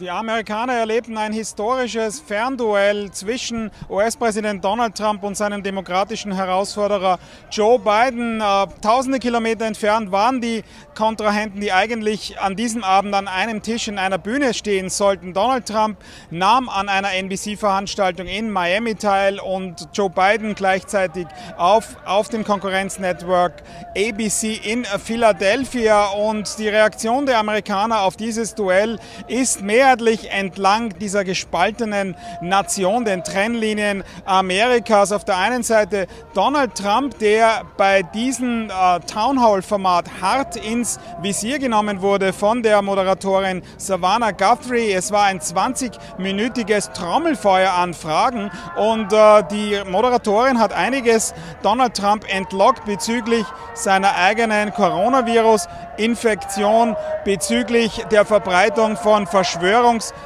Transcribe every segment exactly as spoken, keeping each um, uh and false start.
Die Amerikaner erlebten ein historisches Fernduell zwischen U S-Präsident Donald Trump und seinem demokratischen Herausforderer Joe Biden. Äh, tausende Kilometer entfernt waren die Kontrahenten, die eigentlich an diesem Abend an einem Tisch in einer Bühne stehen sollten. Donald Trump nahm an einer N B C-Veranstaltung in Miami teil und Joe Biden gleichzeitig auf, auf dem Konkurrenznetwork A B C in Philadelphia. Und die Reaktion der Amerikaner auf dieses Duell ist mehr entlang dieser gespaltenen Nation, den Trennlinien Amerikas. Auf der einen Seite Donald Trump, der bei diesem äh, Townhall-Format hart ins Visier genommen wurde von der Moderatorin Savannah Guthrie. Es war ein zwanzigminütiges Trommelfeuer an Fragen und äh, die Moderatorin hat einiges Donald Trump entlockt bezüglich seiner eigenen Coronavirus-Infektion, bezüglich der Verbreitung von Verschwörungstheorien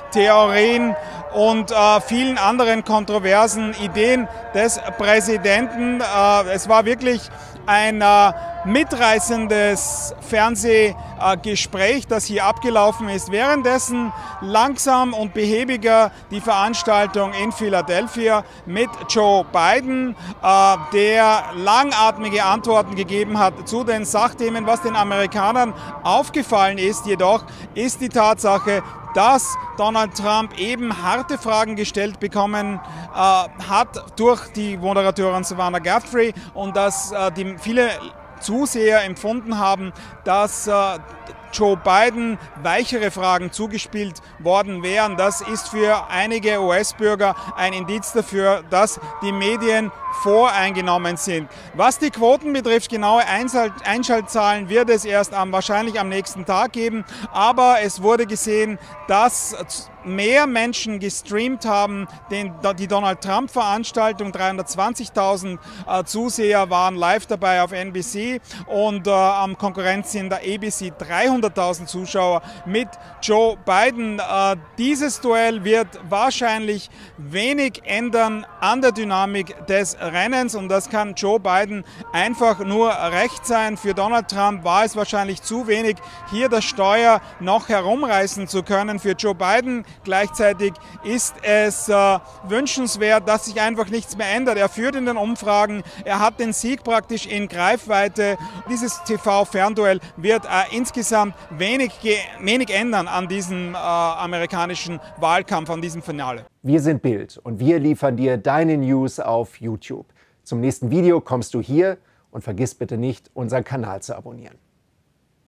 und äh, vielen anderen kontroversen Ideen des Präsidenten. Äh, es war wirklich ein äh, mitreißendes Fernsehgespräch, äh, das hier abgelaufen ist. Währenddessen langsam und behäbiger die Veranstaltung in Philadelphia mit Joe Biden, äh, der langatmige Antworten gegeben hat zu den Sachthemen. Was den Amerikanern aufgefallen ist jedoch, ist die Tatsache, dass Donald Trump eben harte Fragen gestellt bekommen äh, hat durch die Moderatorin Savannah Guthrie und dass äh, die viele Zuseher empfunden haben, dass äh, Joe Biden weichere Fragen zugespielt worden wären. Das ist für einige U S-Bürger ein Indiz dafür, dass die Medien voreingenommen sind. Was die Quoten betrifft, genaue Einschaltzahlen wird es erst am, wahrscheinlich am nächsten Tag geben. Aber es wurde gesehen, dass mehr Menschen gestreamt haben, den, die Donald Trump-Veranstaltung. dreihundertzwanzigtausend äh, Zuseher waren live dabei auf N B C und äh, am Konkurrenzsender A B C dreihunderttausend Zuschauer mit Joe Biden. Äh, dieses Duell wird wahrscheinlich wenig ändern an der Dynamik des Rennens und das kann Joe Biden einfach nur recht sein. Für Donald Trump war es wahrscheinlich zu wenig, hier das Steuer noch herumreißen zu können. Für Joe Biden gleichzeitig ist es äh, wünschenswert, dass sich einfach nichts mehr ändert. Er führt in den Umfragen, er hat den Sieg praktisch in Greifweite. Dieses T V-Fernduell wird äh, insgesamt wenig, wenig ändern an diesem äh, amerikanischen Wahlkampf, an diesem Finale. Wir sind Bild und wir liefern dir deine News auf YouTube. Zum nächsten Video kommst du hier und vergiss bitte nicht, unseren Kanal zu abonnieren.